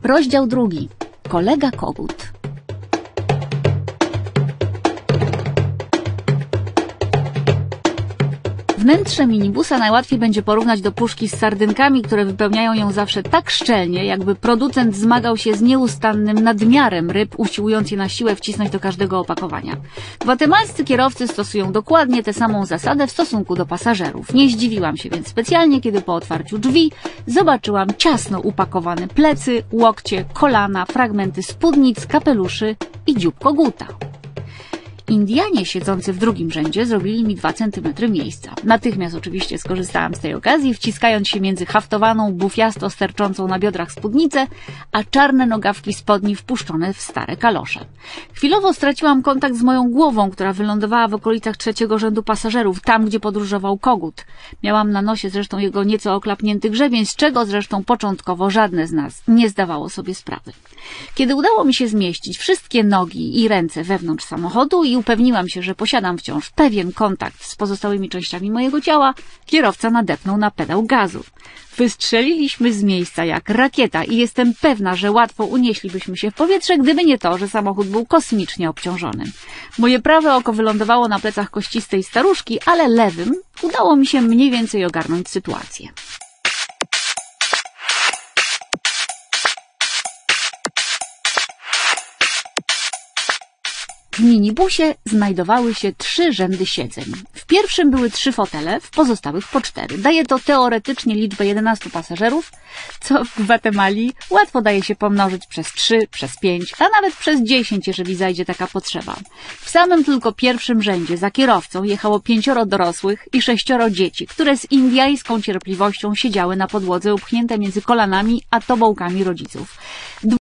Rozdział 2. Kolega kogut. Wnętrze minibusa najłatwiej będzie porównać do puszki z sardynkami, które wypełniają ją zawsze tak szczelnie, jakby producent zmagał się z nieustannym nadmiarem ryb, usiłując je na siłę wcisnąć do każdego opakowania. Gwatemalscy kierowcy stosują dokładnie tę samą zasadę w stosunku do pasażerów. Nie zdziwiłam się więc specjalnie, kiedy po otwarciu drzwi zobaczyłam ciasno upakowane plecy, łokcie, kolana, fragmenty spódnic, kapeluszy i dziób koguta. Indianie siedzący w drugim rzędzie zrobili mi 2 centymetry miejsca. Natychmiast oczywiście skorzystałam z tej okazji, wciskając się między haftowaną, bufiasto sterczącą na biodrach spódnicę, a czarne nogawki spodni wpuszczone w stare kalosze. Chwilowo straciłam kontakt z moją głową, która wylądowała w okolicach 3. rzędu pasażerów, tam gdzie podróżował kogut. Miałam na nosie zresztą jego nieco oklapnięty grzebień, z czego zresztą początkowo żadne z nas nie zdawało sobie sprawy. Kiedy udało mi się zmieścić wszystkie nogi i ręce wewnątrz samochodu i upewniłam się, że posiadam wciąż pewien kontakt z pozostałymi częściami mojego ciała, kierowca nadepnął na pedał gazu. Wystrzeliliśmy z miejsca jak rakieta i jestem pewna, że łatwo unieślibyśmy się w powietrze, gdyby nie to, że samochód był kosmicznie obciążony. Moje prawe oko wylądowało na plecach kościstej staruszki, ale lewym udało mi się mniej więcej ogarnąć sytuację. W minibusie znajdowały się 3 rzędy siedzeń. W pierwszym były 3 fotele, w pozostałych po 4. Daje to teoretycznie liczbę 11 pasażerów, co w Gwatemali łatwo daje się pomnożyć przez 3, przez 5, a nawet przez 10, jeżeli zajdzie taka potrzeba. W samym tylko pierwszym rzędzie za kierowcą jechało 5 dorosłych i 6 dzieci, które z indyjską cierpliwością siedziały na podłodze upchnięte między kolanami a tobołkami rodziców.